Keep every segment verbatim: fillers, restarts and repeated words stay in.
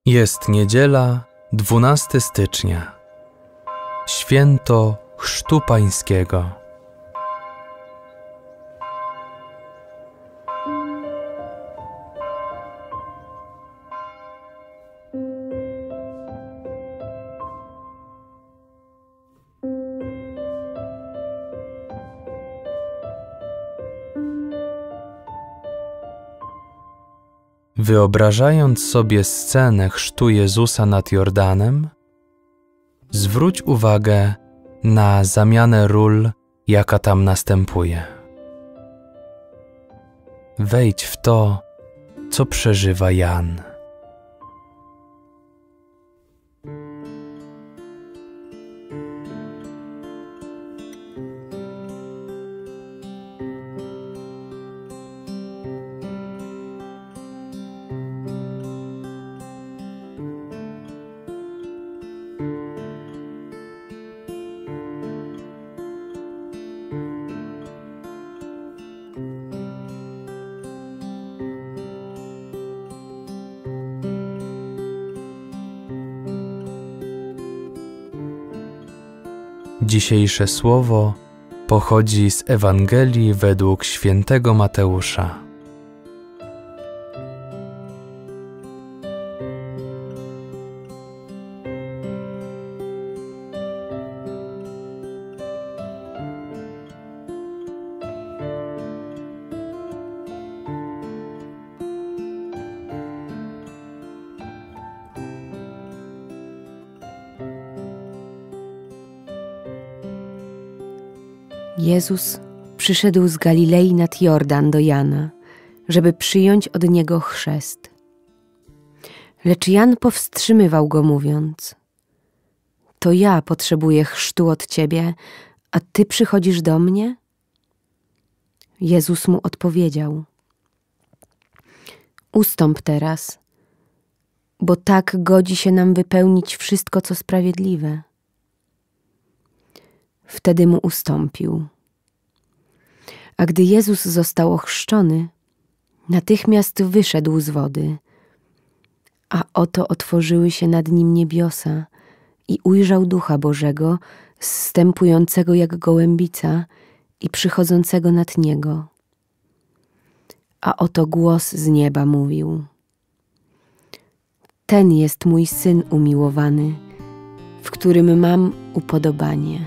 Jest niedziela, dwunastego stycznia, święto Chrztu Pańskiego. Wyobrażając sobie scenę chrztu Jezusa nad Jordanem, zwróć uwagę na zamianę ról, jaka tam następuje. Wejdź w to, co przeżywa Jan. Dzisiejsze słowo pochodzi z Ewangelii według świętego Mateusza. Jezus przyszedł z Galilei nad Jordan do Jana, żeby przyjąć od niego chrzest. Lecz Jan powstrzymywał go, mówiąc: to ja potrzebuję chrztu od ciebie, a ty przychodzisz do mnie? Jezus mu odpowiedział: ustąp teraz, bo tak godzi się nam wypełnić wszystko, co sprawiedliwe. Wtedy mu ustąpił. A gdy Jezus został ochrzczony, natychmiast wyszedł z wody, a oto otworzyły się nad nim niebiosa i ujrzał Ducha Bożego, zstępującego jak gołębica i przychodzącego nad niego. A oto głos z nieba mówił: ten jest mój Syn umiłowany, w którym mam upodobanie.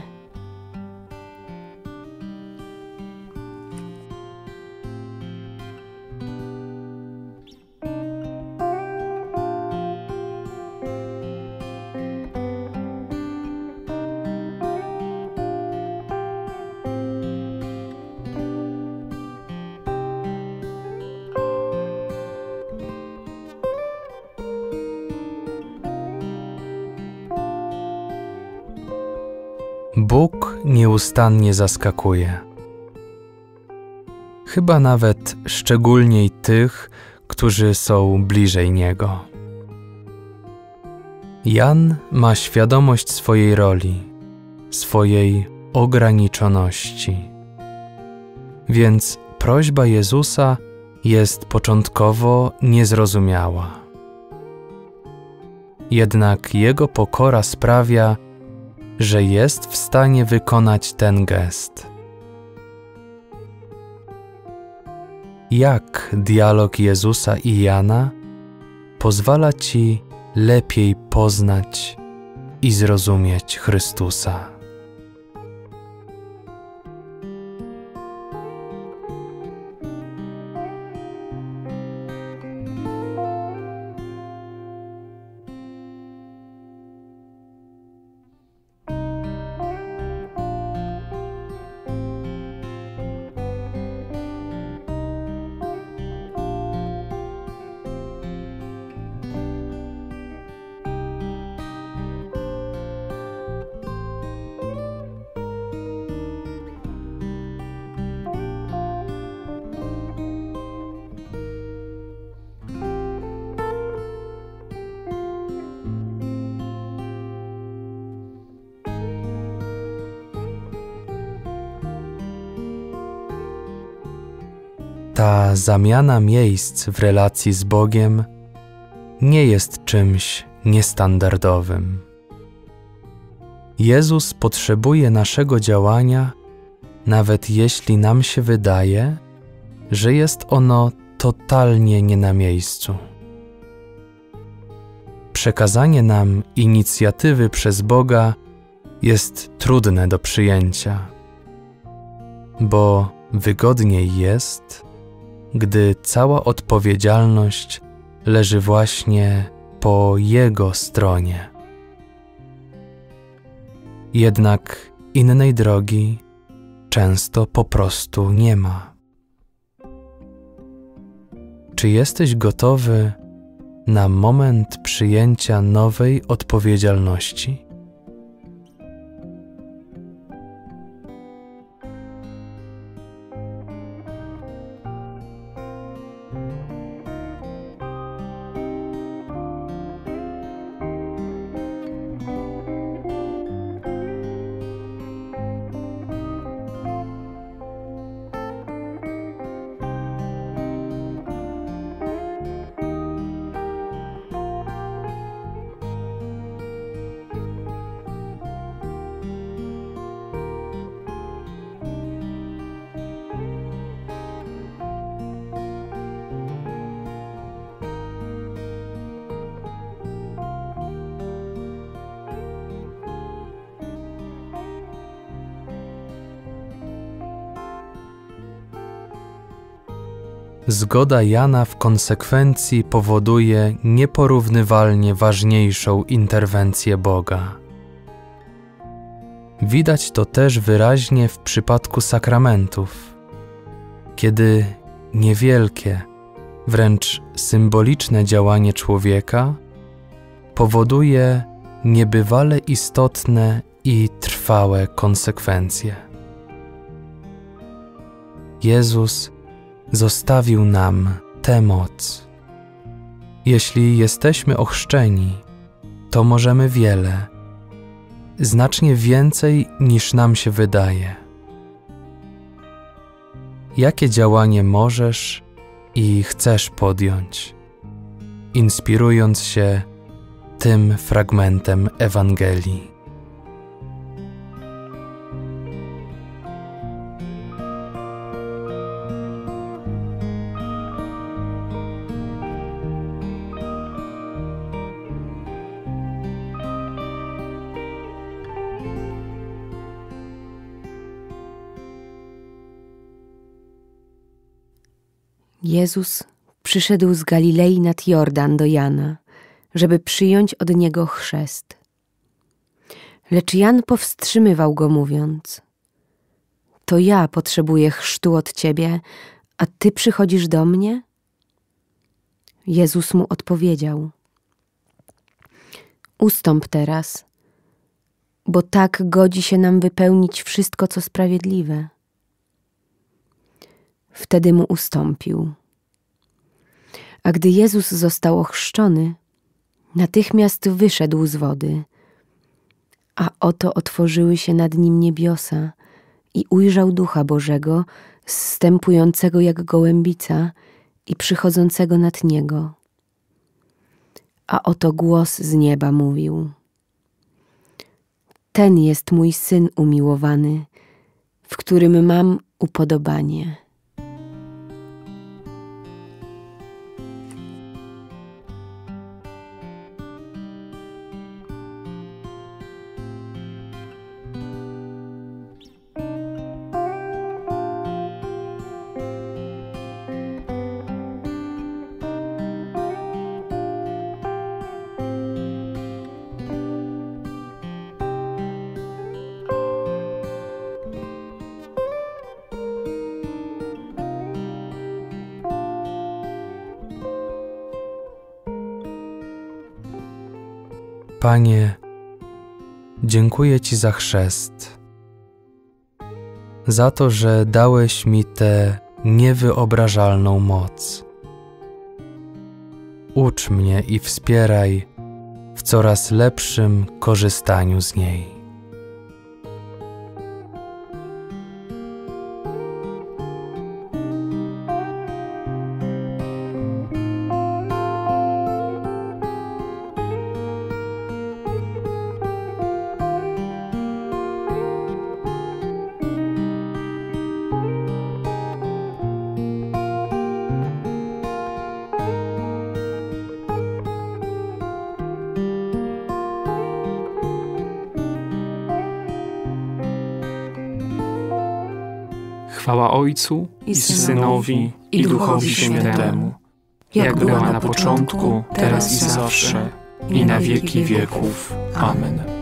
Bóg nieustannie zaskakuje. Chyba nawet szczególniej tych, którzy są bliżej Niego. Jan ma świadomość swojej roli, swojej ograniczoności. Więc prośba Jezusa jest początkowo niezrozumiała. Jednak Jego pokora sprawia, że jest w stanie wykonać ten gest. Jak dialog Jezusa i Jana pozwala Ci lepiej poznać i zrozumieć Chrystusa? Ta zamiana miejsc w relacji z Bogiem nie jest czymś niestandardowym. Jezus potrzebuje naszego działania, nawet jeśli nam się wydaje, że jest ono totalnie nie na miejscu. Przekazanie nam inicjatywy przez Boga jest trudne do przyjęcia, bo wygodniej jest, gdy cała odpowiedzialność leży właśnie po Jego stronie. Jednak innej drogi często po prostu nie ma. Czy jesteś gotowy na moment przyjęcia nowej odpowiedzialności? Zgoda Jana w konsekwencji powoduje nieporównywalnie ważniejszą interwencję Boga. Widać to też wyraźnie w przypadku sakramentów, kiedy niewielkie, wręcz symboliczne działanie człowieka powoduje niebywale istotne i trwałe konsekwencje. Jezus zostawił nam tę moc. Jeśli jesteśmy ochrzczeni, to możemy wiele, znacznie więcej niż nam się wydaje. Jakie działanie możesz i chcesz podjąć, inspirując się tym fragmentem Ewangelii? Jezus przyszedł z Galilei nad Jordan do Jana, żeby przyjąć od niego chrzest. Lecz Jan powstrzymywał go, mówiąc: to ja potrzebuję chrztu od ciebie, a ty przychodzisz do mnie? Jezus mu odpowiedział: ustąp teraz, bo tak godzi się nam wypełnić wszystko, co sprawiedliwe. Wtedy mu ustąpił. A gdy Jezus został ochrzczony, natychmiast wyszedł z wody, a oto otworzyły się nad nim niebiosa i ujrzał Ducha Bożego, zstępującego jak gołębica i przychodzącego nad niego. A oto głos z nieba mówił: ten jest mój Syn umiłowany, w którym mam upodobanie. Panie, dziękuję Ci za chrzest, za to, że dałeś mi tę niewyobrażalną moc. Ucz mnie i wspieraj w coraz lepszym korzystaniu z niej. Chwała Ojcu i Synowi i Duchowi Świętemu, jak była na początku, teraz i zawsze, i na wieki wieków. Amen.